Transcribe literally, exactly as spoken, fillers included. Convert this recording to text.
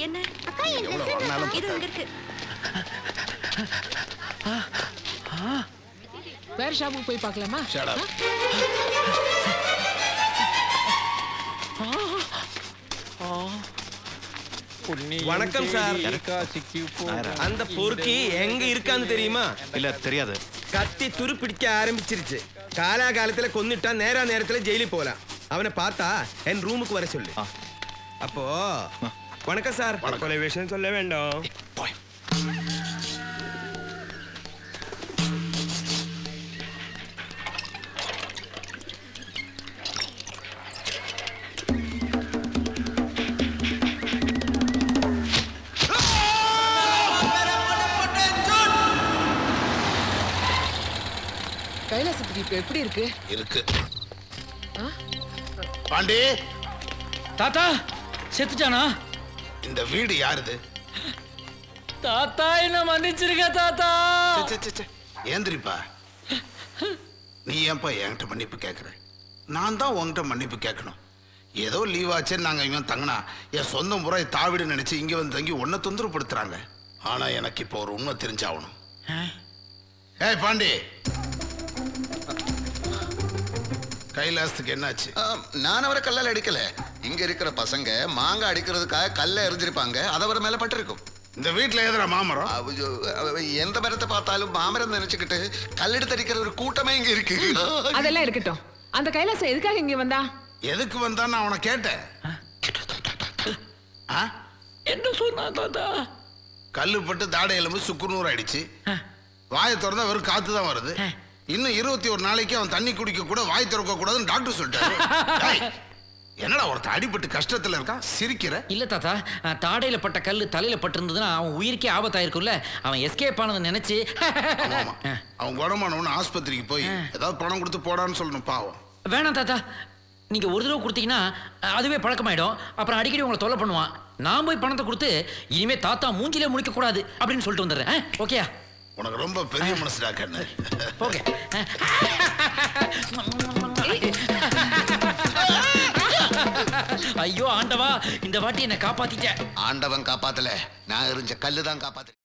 என்ன அக்கா இது இங்க இருக்கு. வேற ஷாப்புக்கு போய் பார்க்கலாமா? வணக்கம் சார். அந்த பொறுக்கி எங்க இருக்கான்னு தெரியுமா? இல்ல தெரியாது. கத்தி துரு பிடிக்க ஆரம்பிச்சிருச்சு. காலாகாலத்துல கொன்னுட்டா நேரா நேரத்துல ஜெயிலுக்கு போலாம். அவனை பார்த்தா என் ரூமுக்கு வர சொல்லு. அப்போ வணக்கம் சார். கொலை விஷயம் சொல்ல வேண்டாம். கைலாசத்துக்கு இப்ப எப்படி இருக்கு? இருக்கு. பாண்டி தாத்தா செத்துட்டானா? இந்த வீடு யாருது? தாத்தா என்ன மன்னிச்சிருக்க தாத்தா. ஏந்திரிப்பா. நீ ஏன்பா என்கிட்ட மன்னிப்பு கேட்குற? நான் தான் உங்ககிட்ட மன்னிப்பு கேட்கணும். ஏதோ லீவ் ஆச்சுன்னு நாங்கள் இவன் தங்கினா என் சொந்த முறை தாவிடு நினைச்சு இங்கே வந்து தங்கி ஒன்றை தொந்தரப்படுத்துறாங்க. ஆனால் எனக்கு இப்போ ஒரு உண்மை தெரிஞ்சாகணும். ஏய் பாண்டி, கைலாசத்துக்கு என்னாச்சு? நான் அவரை கல்லால் அடிக்கல. இங்க இருக்கிற பசங்க மாங்காய் அடிக்கிறதுக்காக கல்ல எரிஞ்சிருப்பாங்க. அது அவர் மேல பட்டிருக்கும். இந்த வீட்டுல எதிர மாமரம்? எந்த மரத்தை பார்த்தாலும் மாமரம் நினைச்சுக்கிட்டு கல்லெடுத்து அடிக்கிற ஒரு கூட்டமே இங்க இருக்கு. அதெல்லாம் இருக்கட்டும். அந்த கைலாசம் எதுக்காக இங்க வந்தா? எதுக்கு வந்தான்னு அவனை கேட்டேன். என்ன சொன்னா தாத்தா? கல்லு பட்டு தாடை எலும்பு சுக்குநூறு ஆயிடுச்சு. வாயை திறந்தா வெறும் காத்து தான் வருது. இன்னும் இருபத்தி ஒரு நாளைக்கு அவன் தண்ணி குடிக்க கூட வாய் திறக்க கூடாதுன்னு டாக்டர் சொல்லிட்டாரு. என்னடா ஒருத்தன் அடிபட்டு கஷ்டத்துல இருக்கான், சிரிக்கிற? இல்ல தாத்தா, தாடையில பட்ட கல்லு தலையில பட்டிருந்ததுன்னா அவன் உயிருக்கே ஆபத்தாயிருக்கும்ல. அவன் எஸ்கேப் ஆனதை நினைச்சு அவன் குணமானவனு ஆஸ்பத்திரிக்கு போய் ஏதாவது பணம் கொடுத்து போடான்னு சொல்லணும். பாவம். வேணாம் தாத்தா, நீங்க ஒரு தடவை கொடுத்தீங்கன்னா அதுவே பழக்கமாயிடும். அப்புறம் அடிக்கடி உங்களை தொல்லை பண்ணுவான். நான் போய் பணத்தை கொடுத்து இனிமே தாத்தா மூஞ்சிலே முடிக்க கூடாது அப்படின்னு சொல்லிட்டு வந்துடுறேன். ஓகேயா? உனக்கு ரொம்ப பெரிய மனசுடா கண்ணு. ஓகே. ஐயோ ஆண்டவா, இந்த வாட்டி என்ன காப்பாத்திட்ட. ஆண்டவன் காப்பாத்தல, நான் எரிஞ்ச கல்லு தான் காப்பாத்து.